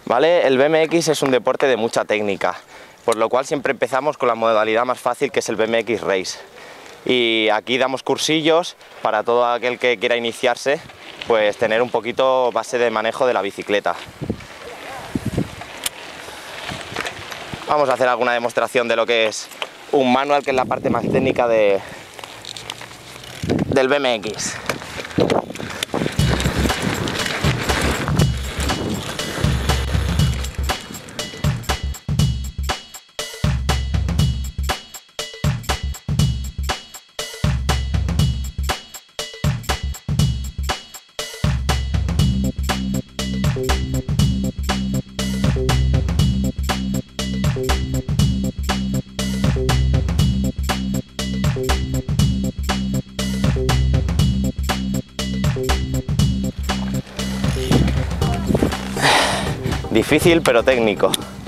¿Vale? El BMX es un deporte de mucha técnica, por lo cual siempre empezamos con la modalidad más fácil, que es el BMX Race. Y aquí damos cursillos para todo aquel que quiera iniciarse, pues tener un poquito base de manejo de la bicicleta. Vamos a hacer alguna demostración de lo que es un manual, que es la parte más técnica del BMX. Difícil pero técnico.